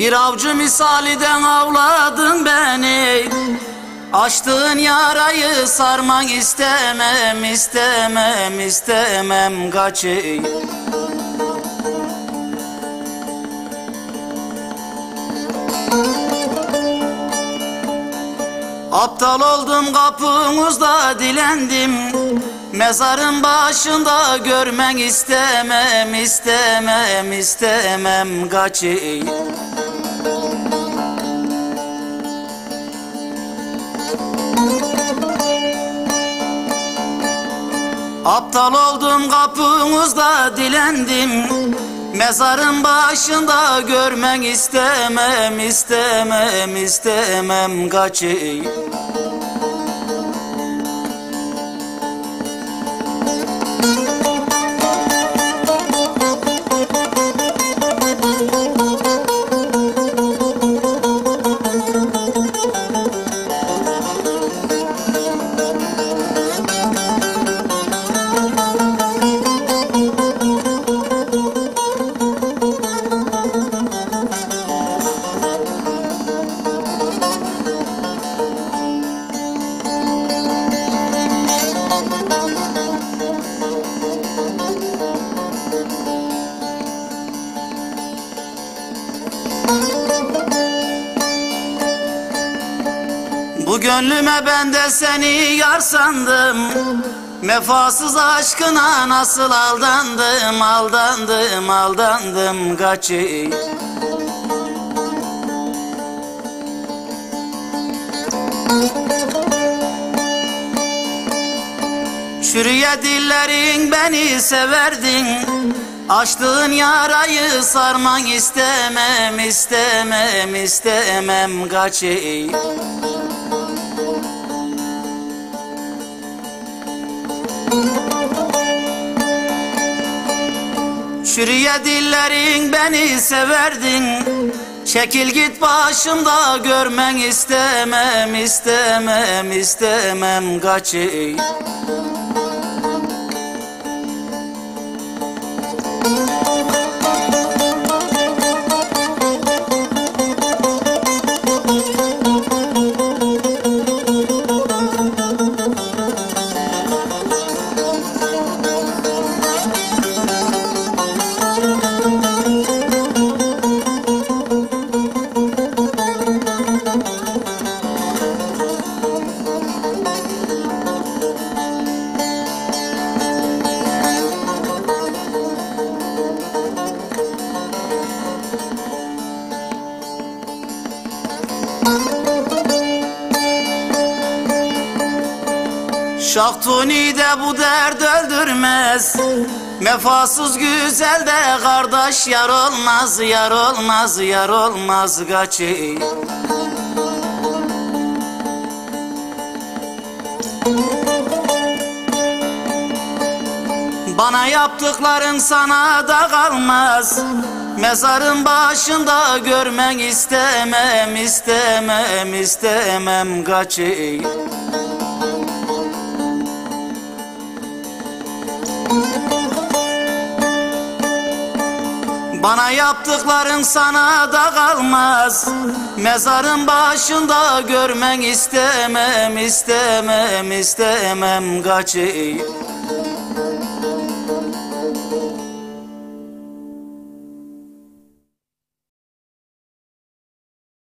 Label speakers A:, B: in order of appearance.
A: Bir avcı misaliden avladın beni. Açtığın yarayı sarman istemem, istemem, istemem kaçı. Aptal oldum kapınızda dilendim. Mezarın başında görmen istemem, istemem, istemem kaçı. Aptal oldum kapınızda dilendim. Mezarın başında görmen istemem, istemem, istemem kaçı. Bu gönlüme ben de seni yar sandım. Vefasız aşkına nasıl aldandım, aldandım, aldandım kaçı. Çürüye dillerin beni severdin. Açtığın yarayı sarman istemem, istemem, istemem kaçı. Çürüye dillerin beni severdin. Çekil git başımda görmen istemem, istemem, istemem kaçı. Şahtuni de bu dert öldürmez. Vefasız güzel de kardeş yar olmaz, yar olmaz, yar olmaz kaçı. Bana yaptıkların sana da kalmaz. Mezarın başında görmen istemem, istemem, istemem kaçı. Bana yaptıkların sana da kalmaz. Mezarın başında görmen istemem, istemem, istemem kaçı.